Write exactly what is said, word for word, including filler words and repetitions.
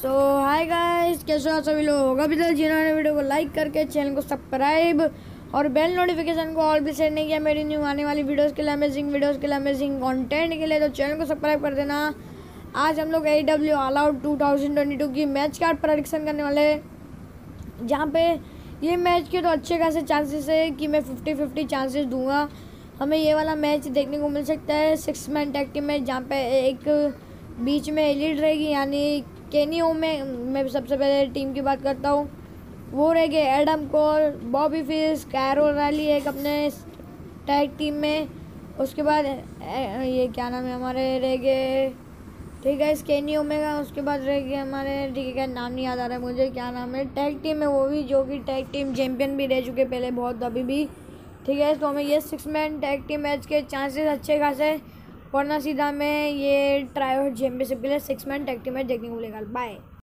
सो hi guys, कैसे हो सभी लोग। अभी तक जिन्होंने वीडियो को लाइक करके चैनल को सब्सक्राइब और बेल नोटिफिकेशन को ऑल भी सेट नहीं किया मेरी न्यू आने वाली वीडियोस के लिए, अमेजिंग वीडियोस के लिए, अमेजिंग कंटेंट के लिए, तो चैनल को सब्सक्राइब कर देना। आज हम लोग A W all out two thousand twenty two की मैच कार्ड प्रेडिक्शन करने वाले हैं, जहाँ पे ये मैच के तो अच्छे खासे चांसेस है कि मैं फिफ्टी फिफ्टी चांसेस दूंगा। हमें ये वाला मैच देखने को मिल सकता है सिक्स मैन टैग टीम में, जहाँ पे एक बीच में एलिट रहेगी, यानी केनी ओमेगा। मैं सबसे पहले टीम की बात करता हूँ, वो रहेंगे Adam Cole, Bobby Fish, Kyle O'Reilly एक अपने टैग टीम में। उसके बाद ये क्या नाम है हमारे रहेंगे, ठीक है, इस केनी ओमेगा। उसके बाद रहेंगे हमारे, ठीक है, क्या नाम नहीं याद आ रहा है मुझे, क्या नाम है टैग टीम में वो भी, जो कि टैग टीम चैंपियन भी रह चुके पहले बहुत, अभी भी, ठीक है। तो हमें ये six man tag team match के चांसेस अच्छे खासे, वरना सीधा में ये ट्राई चैंपियनशिप के लिए six man tag team match देखने को मिलेगा। बाय।